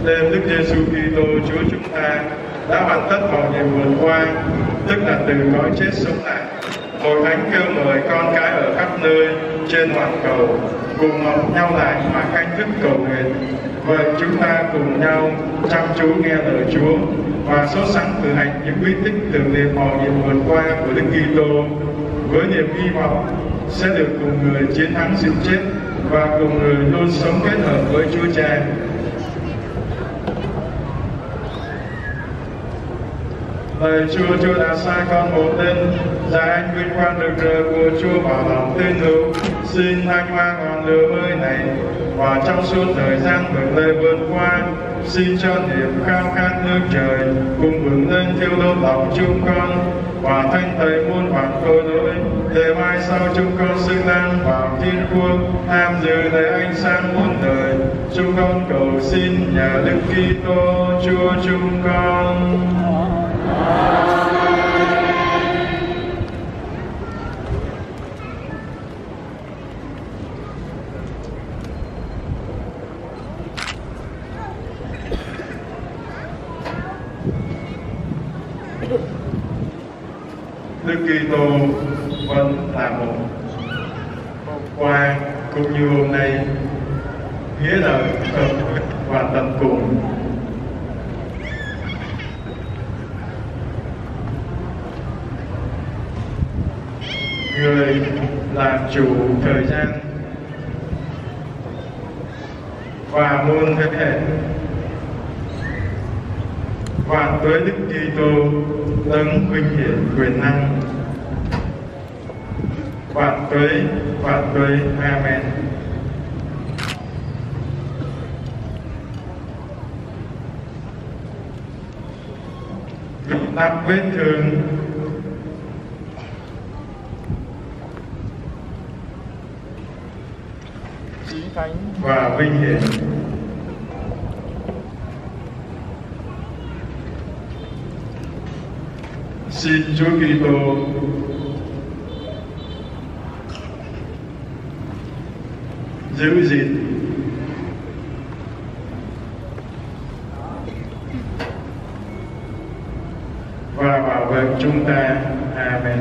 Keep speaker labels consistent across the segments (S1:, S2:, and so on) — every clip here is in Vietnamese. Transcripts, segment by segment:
S1: nên Đức Giêsu Kitô Chúa chúng ta đã hoàn tất mọi nhiệm vượt qua, tức là từ cõi chết sống lại. Hội thánh kêu mời con cái ở khắp nơi trên toàn cầu cùng hợp nhau lại mà canh thức cầu nguyện. Vậy chúng ta cùng nhau chăm chú nghe lời Chúa và sốt sắng thực hành những bí tích tưởng niệm mọi nhiệm vượt qua của Đức Kitô, với niềm hy vọng sẽ được cùng người chiến thắng sự chết và cùng người luôn sống kết hợp với Chúa Cha. Lạy Chúa, Chúa đã sai con một lên, ra anh vinh quang rực rỡ của Chúa vào lòng tín hữu. Xin thanh hoa ngọn lửa mới này và trong suốt thời gian vượt lệ vượt qua, xin cho niềm khao khát nước trời cùng vững lên thiêu đốt lòng chúng con và thanh tẩy muôn vàn tội lỗi, để mai sau chúng con xứng đáng vào thiên quốc tham dự lễ ánh sáng muôn đời. Chúng con cầu xin nhờ Đức Kitô Chúa chúng con. Đức Kitô vẫn là một. Qua cũng như hôm nay, nghĩa là thật và tận cùng. Người làm chủ thời gian và muôn thế hệ. Vạn tuế Đức Kitô đấng vinh hiển quyền năng. Vạn tuế, Amen. Vì đắp vết thương chí thánh và vinh hiển, xin Chúa Kitô giữ gìn và bảo vệ chúng ta. Amen.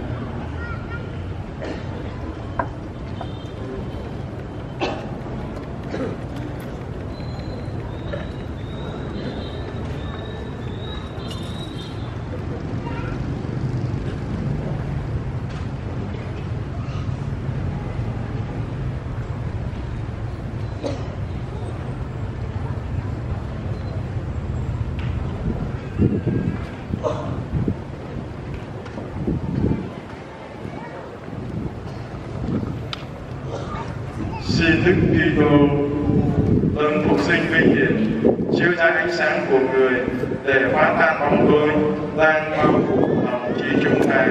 S1: Xin Đức Kitô đấng phục sinh vinh hiển chiếu rọi ánh sáng của người để phá tan bóng tối đang bao phủ lòng trí chúng ta.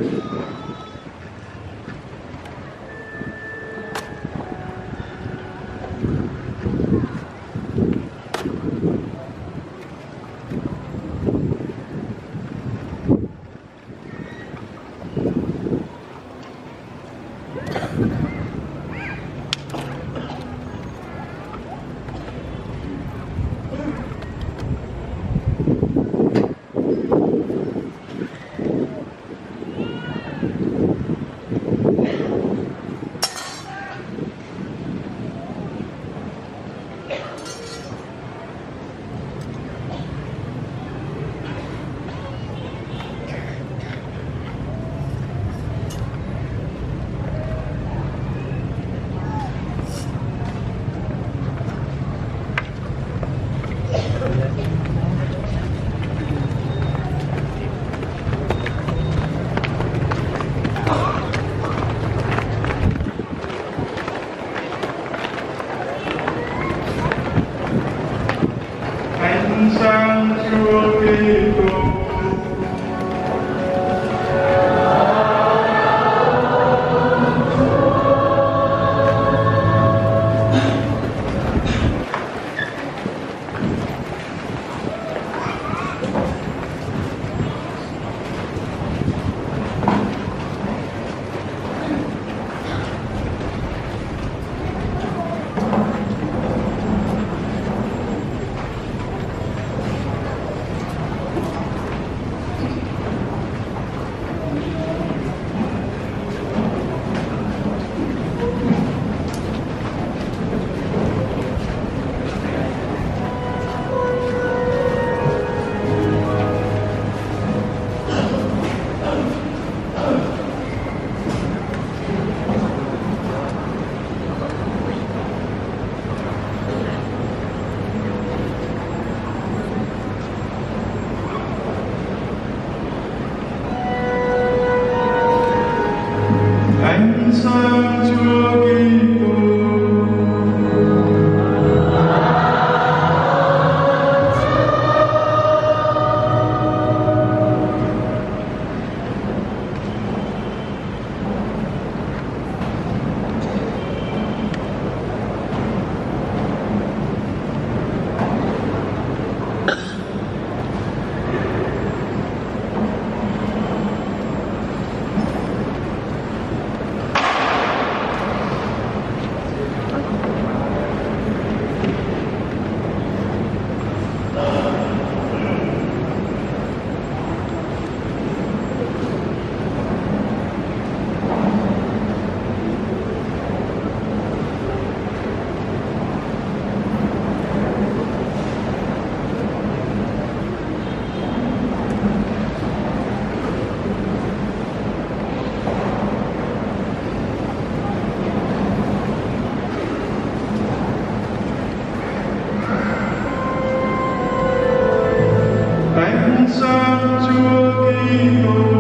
S1: Sang Chúa Kitô. sáng Chúa Kitô.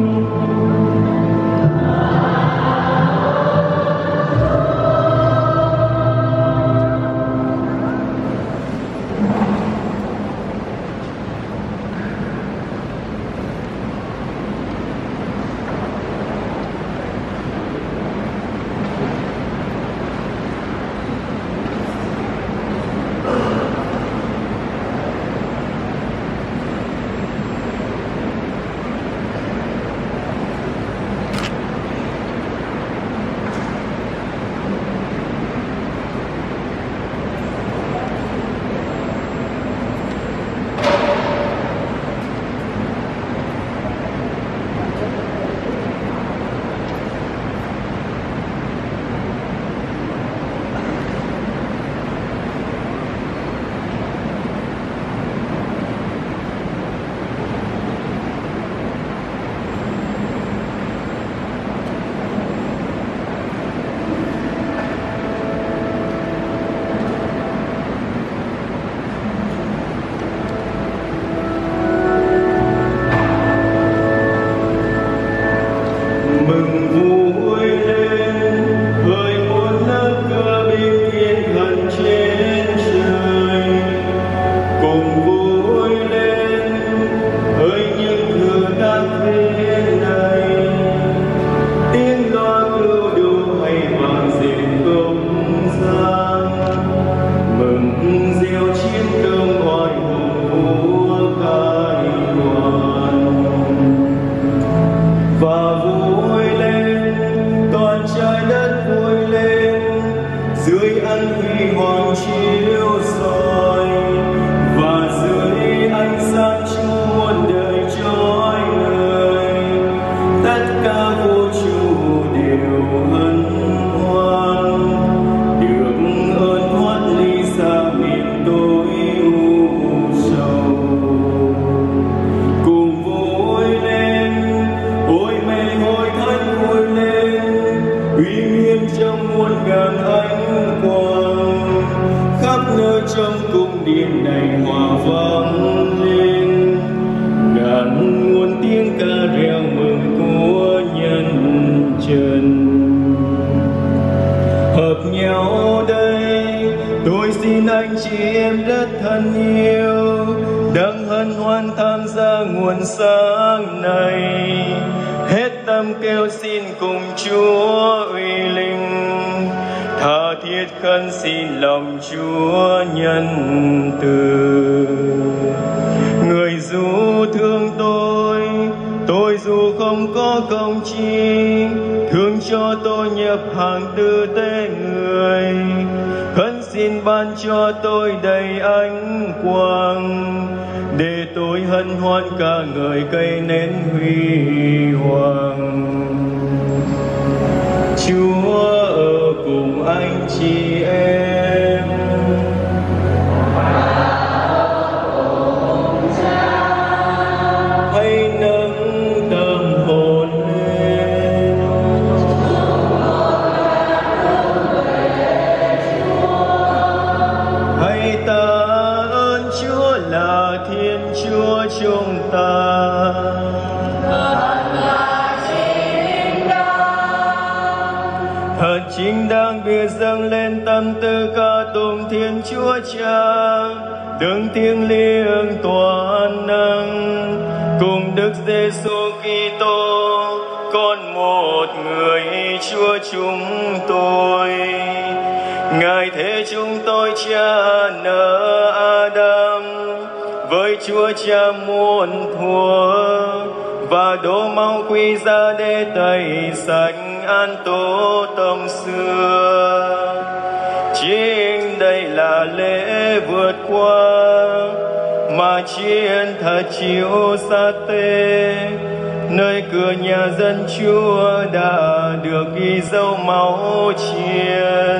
S2: Nơi cửa nhà dân Chúa đã được ghi dấu máu chiến.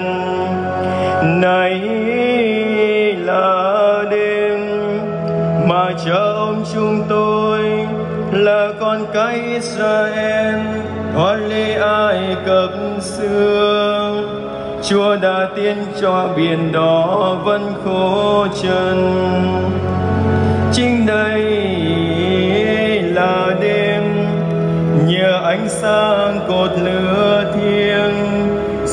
S2: Này là đêm mà chờ ông chúng tôi là con cái Israel thoát ly Ai Cập xưa. Chúa đã tiên cho biển đỏ vẫn khô chân. Chính đây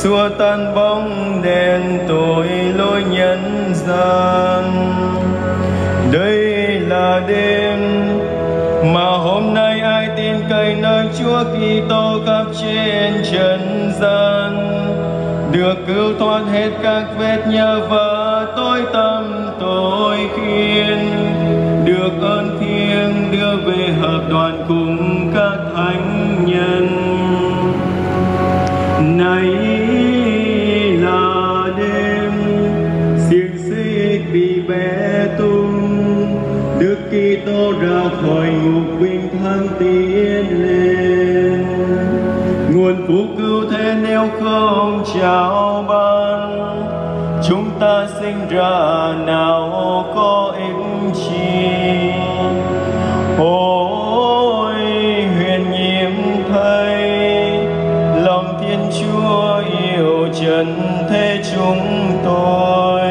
S2: xua tan bóng đèn tội lỗi nhân gian. Đây là đêm mà hôm nay ai tin cậy nơi Chúa Kitô khắp trên trần gian, được cứu thoát hết các vết nhơ và tối tăm tội khiên, được ơn thiêng đưa về hợp đoàn cùng các thánh nhân. Này là đêm xiềng xích bị bẻ tung, Đức Kitô ra khỏi ngục bình thản tiến lên. Nguồn phúc cứu thế nếu không chào ban, chúng ta sinh ra nào có ích chi. Ôi huyền nhiệm Thầy, lòng Thiên Chúa yêu trần thế chúng tôi.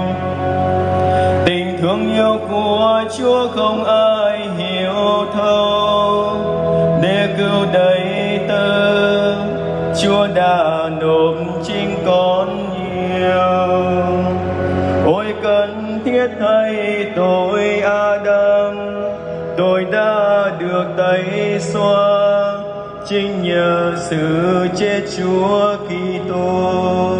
S2: Tình thương yêu của Chúa không ai hiểu thấu, để cứu đầy tớ Chúa đã nộp chính con yêu. Ôi cần thiết thay tội Adam, tôi đã được tẩy xóa chính nhờ sự chết Chúa Kitô.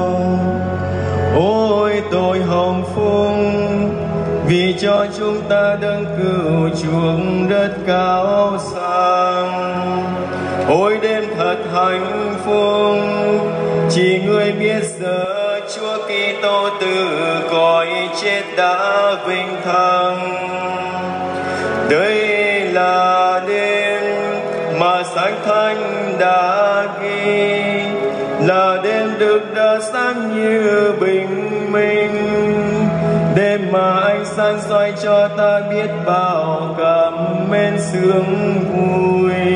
S2: Ôi tội hồng phúc, vì cho chúng ta đấng cứu chuộc rất cao sang. Ôi đêm thật hạnh phúc, chỉ người biết giờ Chúa Kitô từ cõi chết đã vinh thăng. Đây là đêm mà Sách Thánh đã ghi, là đêm Đức đã sáng như bình minh, đêm mà ánh sáng soi cho ta biết bao cảm mến sướng vui.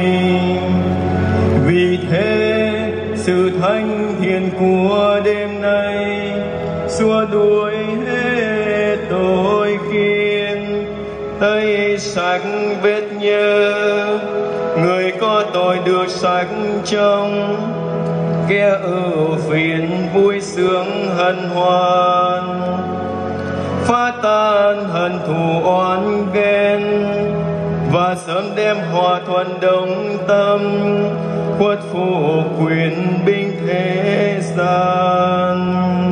S2: Vì thế sự thánh thiện của đêm nay xua đuổi hết tội khiên, tẩy sạch vết nhơ, người có tội được sạch trong, kẻ ưu phiền vui sướng hân hoan, phá tan hận thù oán ghen, và sớm đem hòa thuận đồng tâm, khuất phục quyền binh thế gian.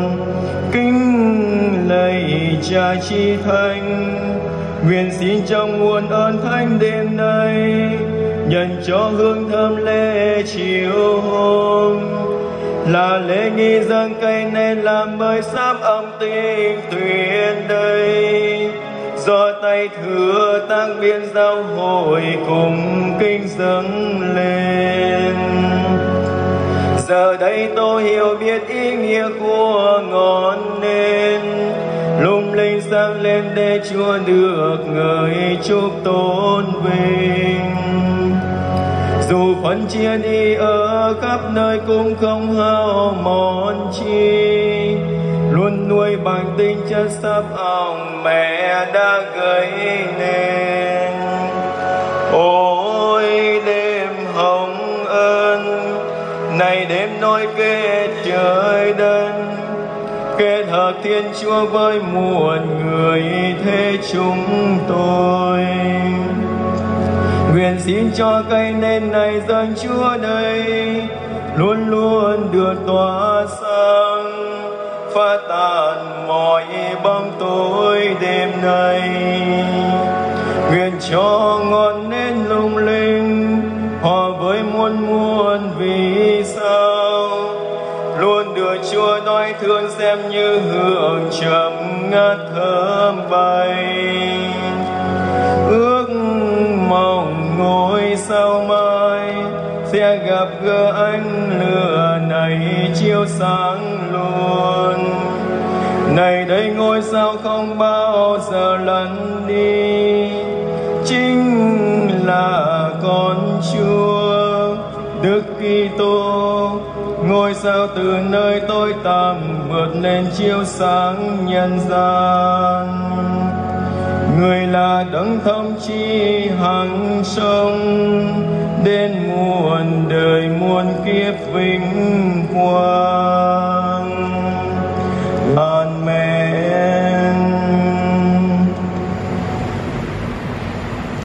S2: Kính lạy Cha Chi Thánh, nguyện xin trong nguồn ơn thánh đêm nay, nhận cho hương thơm lễ chiều hôm, là lễ nghi dâng cây nên làm bởi sáp âm tinh tuyệt đầy, do tay thừa tác biến giáo hội cùng kinh dâng lên. Giờ đây tôi hiểu biết ý nghĩa của ngọn nến, lung linh sáng lên để Chúa được ngợi chúc tôn vinh. Dù phân chia đi ở khắp nơi cũng không hao mòn chi, luôn nuôi bằng tinh chất sáp ong mẹ đã gây nên. Ôi đêm hồng ân, này đêm nối kết trời đất, kết hợp Thiên Chúa với muôn người thế chúng tôi. Nguyện xin cho cây nến này dâng Chúa đây, luôn luôn được tỏa sáng, phá tan mọi bóng tối đêm nay. Nguyện cho ngọn nến lung linh hòa với muôn muôn vì sao, luôn được Chúa nói thương xem như hương trầm ngát thơm bay. Ước mong ngôi sao mai sẽ gặp gỡ ánh lửa này chiếu sáng luôn. Này đây ngôi sao không bao giờ lặn đi, chính là con Chúa Đức Kitô, ngôi sao từ nơi tối tăm vượt lên chiếu sáng nhân gian. Người là đấng thông chi hằng sống, đến muôn đời muôn kiếp vinh quang.